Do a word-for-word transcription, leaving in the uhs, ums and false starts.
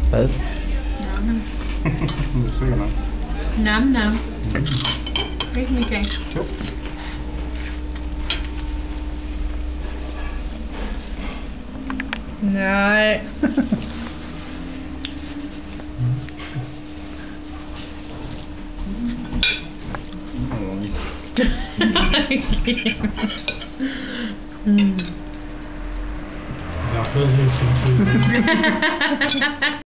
Hvad? Nam. Det er sikkert nok. Nam, nam. Mm. Ikke, Michael? Jo. Nej. Jeg har fået helt sindssygt.